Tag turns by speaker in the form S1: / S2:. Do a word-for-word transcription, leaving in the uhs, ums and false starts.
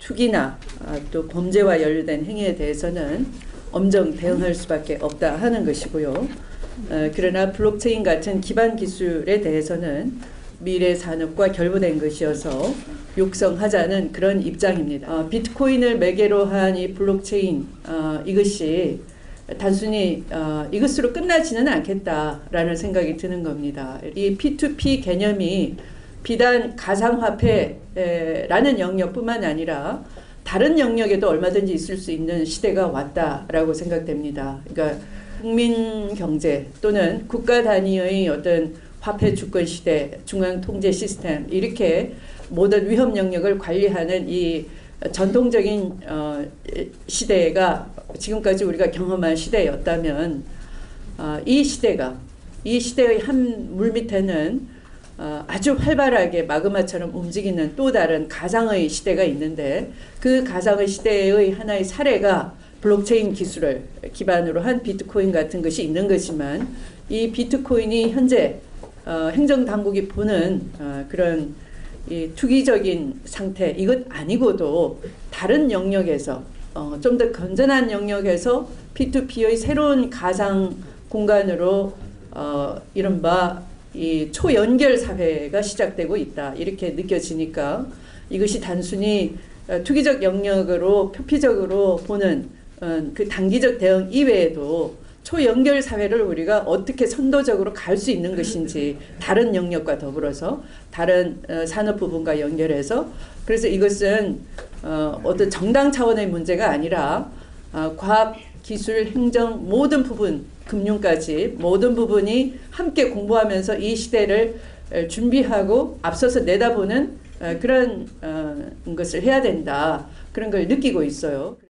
S1: 투기나 또 범죄와 연루된 행위에 대해서는 엄정 대응할 수밖에 없다 하는 것이고요. 그러나 블록체인 같은 기반 기술에 대해서는 미래 산업과 결부된 것이어서 육성하자는 그런 입장입니다. 어, 비트코인을 매개로 한 이 블록체인 어, 이것이 단순히 어, 이것으로 끝나지는 않겠다라는 생각이 드는 겁니다. 이 피투피 개념이 비단 가상화폐라는 영역뿐만 아니라 다른 영역에도 얼마든지 있을 수 있는 시대가 왔다라고 생각됩니다. 그러니까 국민 경제 또는 국가 단위의 어떤 화폐 주권 시대, 중앙 통제 시스템 이렇게 모든 위험 영역을 관리하는 이 전통적인 어, 시대가 지금까지 우리가 경험한 시대였다면 어, 이 시대가 이 시대의 한 물밑에는 어, 아주 활발하게 마그마처럼 움직이는 또 다른 가상의 시대가 있는데 그 가상의 시대의 하나의 사례가 블록체인 기술을 기반으로 한 비트코인 같은 것이 있는 거지만 이 비트코인이 현재 어, 행정당국이 보는 어, 그런 이 투기적인 상태 이것 아니고도 다른 영역에서 어, 좀 더 건전한 영역에서 피투피의 새로운 가상 공간으로 어, 이른바 이 초연결 사회가 시작되고 있다 이렇게 느껴지니까 이것이 단순히 어, 투기적 영역으로 표피적으로 보는 어, 그 단기적 대응 이외에도 초연결 사회를 우리가 어떻게 선도적으로 갈 수 있는 것인지 다른 영역과 더불어서 다른 어, 산업 부분과 연결해서 그래서 이것은 어, 어떤 정당 차원의 문제가 아니라 어, 과학, 기술, 행정 모든 부분, 금융까지 모든 부분이 함께 공부하면서 이 시대를 준비하고 앞서서 내다보는 어, 그런 어, 것을 해야 된다 그런 걸 느끼고 있어요.